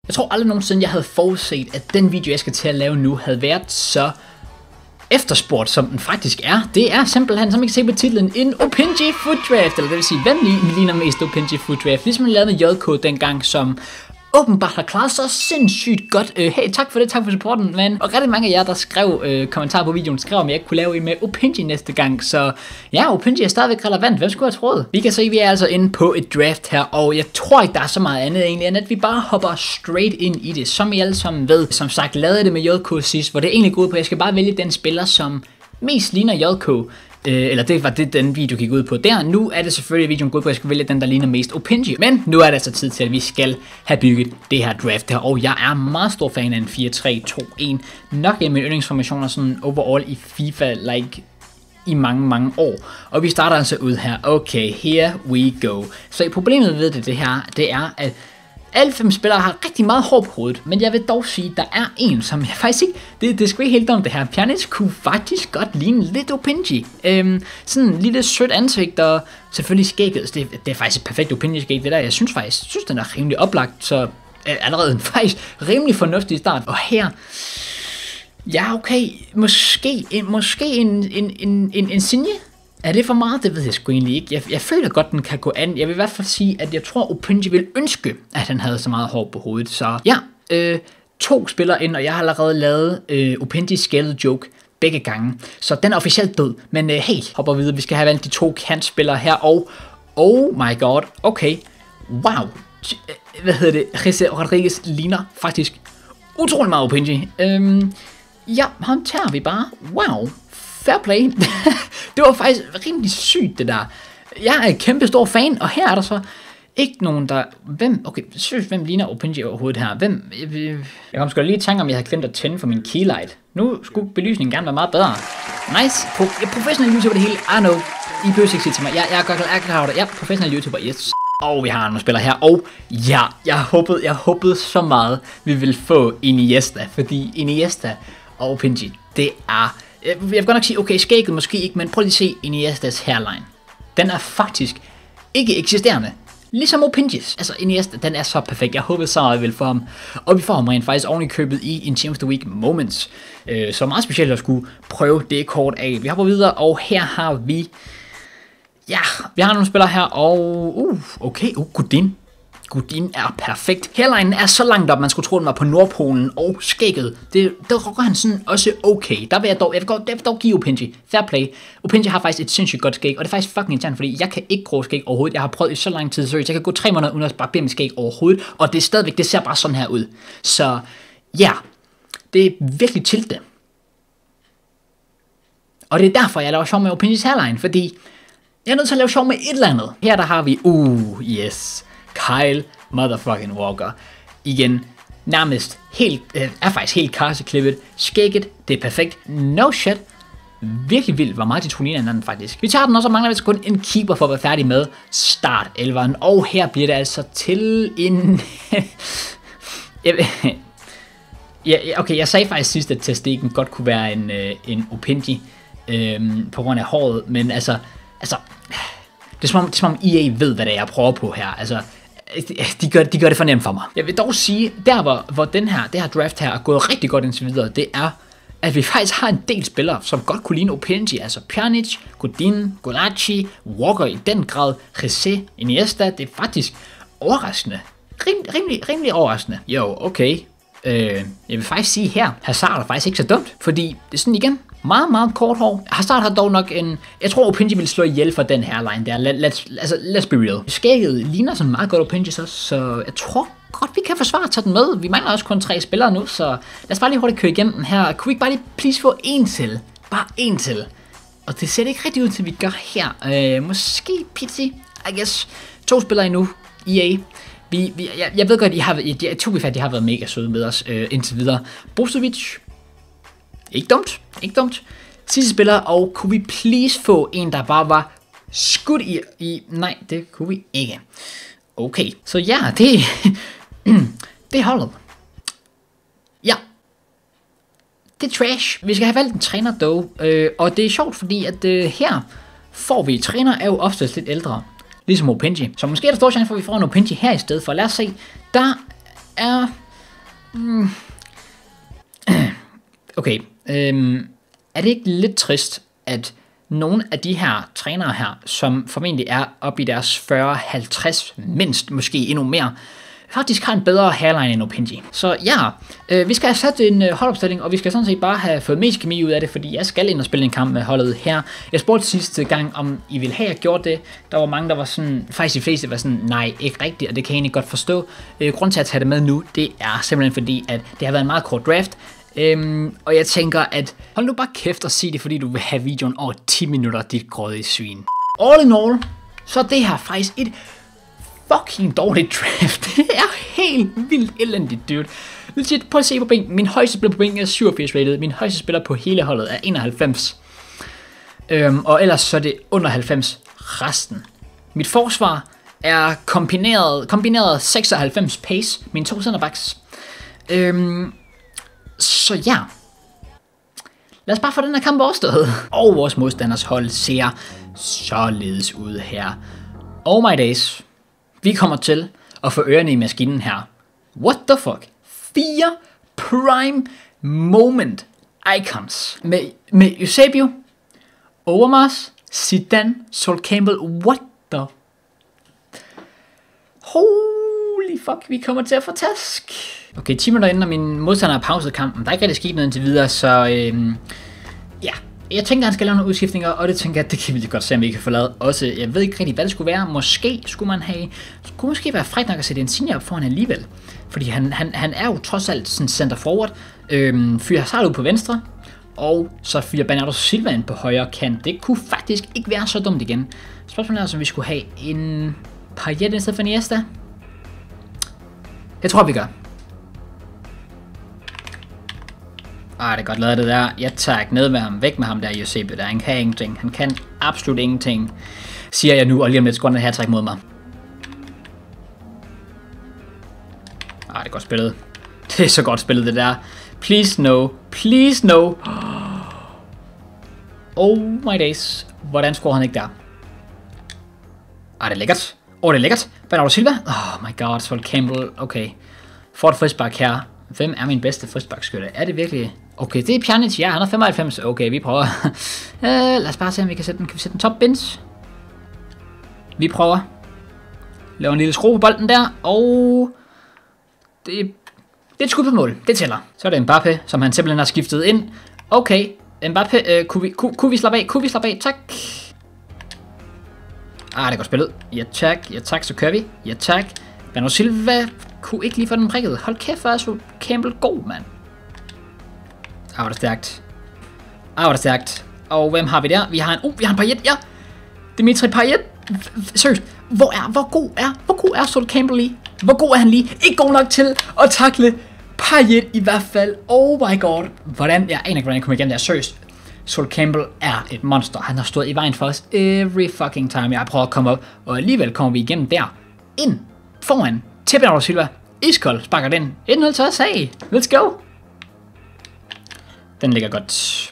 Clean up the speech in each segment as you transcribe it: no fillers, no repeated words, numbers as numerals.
Jeg tror aldrig nogensinde, jeg havde forudset, at den video, jeg skal til at lave nu, havde været så efterspurgt, som den faktisk er. Det er simpelthen, som I kan se på titlen, en Opinji Foot Draft, eller det vil sige, hvem ligner mest Opinji Foot Draft, ligesom man lavede med JK dengang, som åbenbart har klaret så sindssygt godt. Hey, tak for det, tak for supporten, man. Og rigtig mange af jer, der skrev kommentarer på videoen, skrev, om jeg ikke kunne lave en med Opinji næste gang. Så ja, Opinji er stadigvæk relevant. Hvem skulle have troet? Vi kan se, at vi er altså inde på et draft her, og jeg tror ikke, der er så meget andet egentlig, end at vi bare hopper straight ind i det. Som I alle sammen ved, som sagt, lavede det med JK sidst, hvor det egentlig går ud på, at jeg skal bare vælge den spiller, som mest ligner JK. Eller det var det, den video gik ud på der. Nu er det selvfølgelig videoen gået på, at jeg skal vælge den, der ligner mest Opinji. Men nu er det altså tid til, at vi skal have bygget det her draft her. Og jeg er meget stor fan af en 4-3-2-1. Nok en af mine yndlingsformationer sådan overall i FIFA, like i mange år. Og vi starter altså ud her. Okay, here we go. Så problemet ved det her, det er, at alle 5 spillere har rigtig meget hår på hovedet, men jeg vil dog sige, at der er en, som jeg faktisk ikke... Det er sgu ikke helt dumt det her. Pjanic kunne faktisk godt ligne lidt Opinji. Sådan en lille sødt ansigt, og selvfølgelig skægget. Det er faktisk et perfekt Opinji-skæg, det der. Jeg synes den er rimelig oplagt, så allerede en faktisk rimelig fornuftig start. Og her... Ja, okay. Måske en Sinje? Er det for meget? Det ved jeg sgu egentlig ikke. Jeg føler godt, den kan gå an. Jeg vil i hvert fald sige, at jeg tror, Opinji vil ønske, at han havde så meget hår på hovedet. Så ja, 2 spillere ind, og jeg har allerede lavet Opinji Scaled Joke begge gange. Så den er officielt død. Men hey, hopper videre. Vi skal have valgt de 2 kantspillere her. Og oh my god, okay. Wow. Jesse Rodriguez ligner faktisk utrolig meget Opinji. Ja, ham tager vi bare. Wow. Fair play. Det var faktisk rimelig sygt, det der. Jeg er en kæmpe stor fan, og her er der så ikke nogen, der... Hvem ligner Opinji overhovedet her? Jeg kom sgu lige i tanke om, jeg havde glemt at tænde for min keylight. Nu skulle belysningen gerne være meget bedre. Nice. Professionel YouTuber det hele. I know. I behøver ikke sige til mig. Jeg er godt klar over det. Ja, professionel YouTuber. Yes. Og vi har nogle spillere her. Og ja, jeg håbede så meget, vi ville få Iniesta. Fordi Iniesta og Opinji, det er... Jeg vil godt nok sige, okay, skægget måske ikke, men prøv lige at se Iniestas hairline. Den er faktisk ikke eksisterende. Ligesom Opinjis. Altså Iniesta, den er så perfekt. Jeg håbede så meget, jeg ville få ham. Og vi får ham rent faktisk oven i købet i en Team of the Week Moments. Så meget specielt at skulle prøve det kort af. Vi hopper videre, og her har vi... Ja, vi har nogle spillere her, og... Okay, Godin er perfekt. Hairlinen er så langt op, man skulle tro, den var på Nordpolen, og skægget, der rocker han sådan også okay. Jeg vil dog give Opinji. Fair play. Opinji har faktisk et sindssygt godt skæg, og det er faktisk fucking irriterende, fordi jeg kan ikke grå skæg overhovedet. Jeg har prøvet i så lang tid, så jeg kan gå 3 måneder uden at barbere mit skæg overhovedet, og det er stadigvæk, det ser bare sådan her ud. Så ja, det er virkelig til det. Og det er derfor, jeg laver sjov med Opinjis hairline, fordi jeg er nødt til at lave sjov med et eller andet. Her der har vi, yes, Kyle motherfucking Walker. Igen, nærmest helt, er faktisk helt karseklippet. Skægget, det er perfekt. No shit. Virkelig vildt, hvor meget de tog hinanden faktisk. Vi tager den også, og mangler vi kun en keeper for at være færdig med start 11'eren. Og her bliver det altså til en... okay, jeg sagde faktisk sidst, at Testigen godt kunne være en Opinji på grund af håret, men altså det er som om EA ved, hvad det er, jeg prøver på her. Altså, de gør det for nemt for mig. Jeg vil dog sige, der hvor det her draft her er gået rigtig godt indtil videre, det er, at vi faktisk har en del spillere, som godt kunne ligne Opinji. Altså Pjanic, Godin, Golaci, Walker i den grad, Jesse, Iniesta. Det er faktisk overraskende. Rimelig overraskende. Jo, okay. Jeg vil faktisk sige her, Hazard er faktisk ikke så dumt, fordi det er sådan igen, meget kort hår. Hazard har dog nok en... Jeg tror, Opinji vil slå ihjel for den her line der. Let's be real. Skægget ligner sådan meget godt Opinji så jeg tror godt, vi kan forsvare at tage den med. Vi mangler også kun 3 spillere nu, så lad os bare lige hurtigt køre igennem den her. Kunne vi ikke bare lige please få en til? Bare en til. Og det ser det ikke rigtig ud til, vi gør her. Måske Pizzi, I guess. 2 spillere endnu. EA. Jeg ved godt, de har været mega søde med os indtil videre. Brozovic. Ikke dumt. Sidste spiller, og kunne vi please få en, der bare var skudt i... Nej, det kunne vi ikke. Okay, så ja, det er holdet. Ja. Det er trash. Vi skal have valgt en træner dog, og det er sjovt, fordi at her får vi... Træner er jo oftest lidt ældre, ligesom Opinji. Så måske er der stor chance for, at vi får en Opinji her i stedet for. Lad os se. Der er Okay, er det ikke lidt trist, at nogle af de her trænere her, som formentlig er oppe i deres 40-50 mindst, måske endnu mere, faktisk har en bedre hairline end Opinji. Så ja, vi skal have sat en holdopstilling, og vi skal sådan set bare have fået mest kemi ud af det, fordi jeg skal ind og spille en kamp med holdet her. Jeg spurgte sidste gang, om I ville have, at jeg gjorde det. Der var mange, der var sådan, faktisk de fleste var sådan, nej, ikke rigtigt, og det kan jeg egentlig godt forstå. Grunden til at tage det med nu, det er simpelthen fordi, at det har været en meget kort draft. Og jeg tænker, at hold nu bare kæft og sig det, fordi du vil have videoen over 10 minutter, dit grådige svin. All in all, så er det her faktisk et fucking dårligt draft. Det er helt vildt elendigt, dude. Legit, prøv at se på bænken. Min højeste spiller på bænken er 87 rated. Min højeste spiller på hele holdet er 91. Og ellers så er det under 90 resten. Mit forsvar er kombineret 96 pace. Mine 2 centerbacks. Så ja. Lad os bare få den her kamp overstået. Og vores modstanders hold ser således ud her. Oh my days. Vi kommer til at få ørerne i maskinen her. What the fuck? 4 prime moment icons. Med Eusebio, Overmars, Zidane, Sol Campbell. What the? Holy fuck, vi kommer til at få task. Okay, 10 minutter inden, og min modstander har pauset kampen. Der er ikke rigtig sket noget indtil videre, så ja. Jeg tænker, at han skal lave nogle udskiftninger, og det tænker jeg, at det kan vi lige godt se, om vi kan få lavet også. Jeg ved ikke rigtig, hvad det skulle være. Måske skulle man have... Skulle måske være frækt nok at sætte Insigne op foran alligevel. Fordi han er jo trods alt sådan center forward. Fyrer Hazard ud på venstre. Og så fyrer Bernardo Silva ind på højre kant. Det kunne faktisk ikke være så dumt igen. Spørgsmålet er, om vi skulle have en Payet i stedet for Iniesta. Det tror vi gør. Det er godt lavet det der. Jeg tager ned med ham, væk med ham der, Eusebio der. Han kan ingenting. Han kan absolut ingenting, siger jeg nu, og lige om lidt skruer den her træk mod mig. Det er godt spillet. Det er så godt spillet, det der. Please no. Please no. Oh my days. Hvordan scorer han ikke der? Det er lækkert. Det er lækkert. Bernardo Silva. Oh my god, Sol Campbell. Okay. Får et frispark her. Hvem er min bedste frisparkskytte? Er det virkelig... Okay, det er Pjanic. Ja, han er 95. Okay, vi prøver. Lad os bare se, om vi kan sætte den. Kan vi sætte den top bins? Vi prøver. Laver en lille skrue på bolden der. Og... Det er et skud på mål. Det tæller. Så er det Mbappé, som han simpelthen har skiftet ind. Okay. Mbappé, kunne vi slappe af? Kunne vi slappe af? Tak. Det er godt spillet. Ja tak. Ja tak, så kører vi. Ja tak. Bernardo Silva kunne ikke lige få den prikket. Hold kæft, hvor er så Campbell god, mand. Var det stærkt. Var det stærkt. Og hvem har vi der? Vi har en Payet, ja. Dimitri Payet. Seriøst. Hvor god er Sol Campbell lige? Hvor god er han lige? Ikke god nok til at takle Payet i hvert fald. Oh my god. Hvordan? Jeg aner ikke, hvordan jeg kommer igennem der. Seriøst. Sol Campbell er et monster. Han har stået i vejen for os every fucking time. Jeg har prøvet at komme op, og alligevel kommer vi igennem der. Ind foran til Bernardo Silva. Iskold sparker den. 1-0 til os. Hey, let's go. Den ligger godt.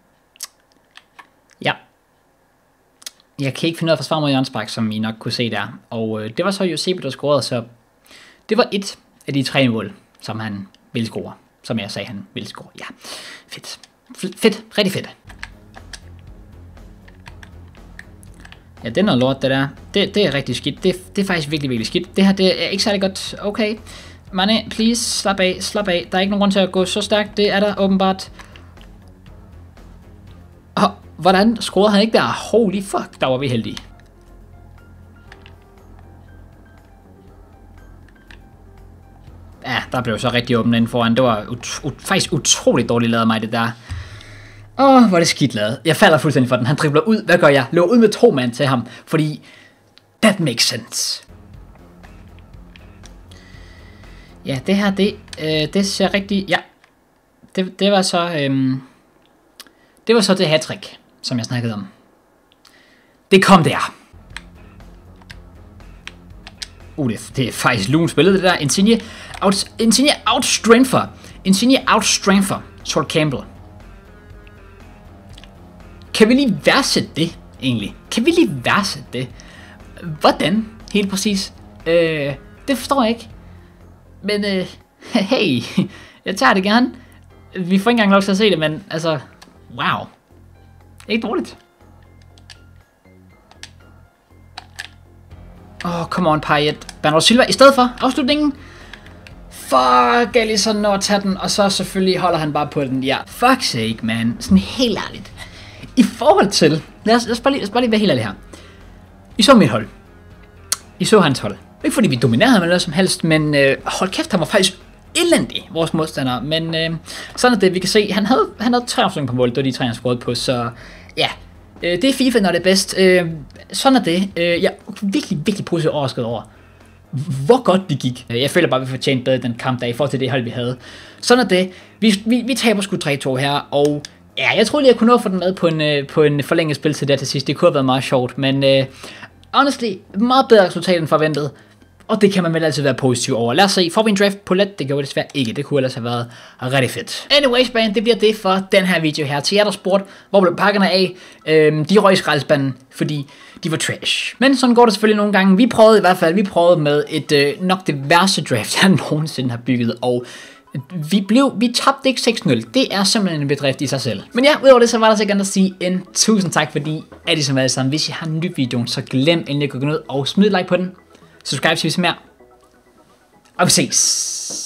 Ja. Jeg kan ikke finde ud af at forsvare mod hjørnespark, som I nok kunne se der. Og det var så Eusebio, der scorede, så det var et af de 3 mål, som han ville score. Som jeg sagde, han ville score. Ja, fedt. Fedt. Rigtig fedt. Ja, det er noget lort, det der. Det er rigtig skidt. Det er faktisk virkelig, virkelig skidt. Det her, det er ikke særlig godt. Okay. Mane, please, slap af, slap af. Der er ikke nogen grund til at gå så stærkt. Det er der åbenbart. Hvordan scorede han ikke der? Holy fuck, der var vi heldige. Ja, der blev så rigtig åbent inden foran. Det var faktisk utroligt dårligt lavet af mig, det der. Hvor er det skidt lavet. Jeg falder fuldstændig for den. Han dribler ud. Hvad gør jeg? Løber ud med 2 mand til ham. Fordi, that makes sense. Ja, det her, det ser rigtig... Ja, det var så... det var så det hattrick, som jeg snakkede om. Det kom der. Det er faktisk lunt spillet, det der. Insigne outstrengther Sol Campbell. Kan vi lige værdsætte det, egentlig? Kan vi lige værdsætte det? Hvordan? Helt præcis. Det forstår jeg ikke. Men Hey, jeg tager det gerne. Vi får ikke engang lov til at se det, men altså, wow. Ikke dårligt. Come on, Payet. Bernardo Silva i stedet for afslutningen. Fuck, Alisson når at tage den, og så selvfølgelig holder han bare på den. Ja, fuck sake, man. Sådan helt ærligt. I forhold til, lad os bare lige være helt ærlig her. I så mit hold. I så hans hold. Ikke fordi vi dominerede ham eller noget som helst, men hold kæft, han var faktisk elendig, vores modstander. Men sådan er det, vi kan se. Han havde 3 afslutninger på mål, det var de 3, han scorede på, så ja. Det er FIFA, når det er bedst. Sådan er det. Jeg er virkelig positivt overrasket over, hvor godt det gik. Jeg føler bare, at vi fortjente bedre den kamp der i forhold til det hold, vi havde. Sådan er det. Vi taber sgu 3-2 her, og ja, jeg troede lige, jeg kunne nå at få den med på en forlænget spil til det sidst. Det kunne have været meget sjovt, men honestly, meget bedre resultat end forventet. Og det kan man vel altid være positiv over. Lad os se, får vi en draft på let? Det gjorde vi desværre ikke. Det kunne ellers have været rigtig fedt. Anyways, man, det bliver det for den her video her. Til jer, der spurgte, hvor blev pakkerne af? De røg i skraldespanden, fordi de var trash. Men sådan går det selvfølgelig nogle gange. Vi prøvede med et nok det værste draft, jeg nogensinde har bygget. Og vi tabte ikke 6-0. Det er simpelthen en bedrift i sig selv. Men ja, udover det, så var der sikkert at sige en tusind tak, fordi I så meget sammen. Hvis I har en ny video, så glem endelig at gå ned og smid et like på den. Subscribe, hvis I vil se mere. Og vi ses.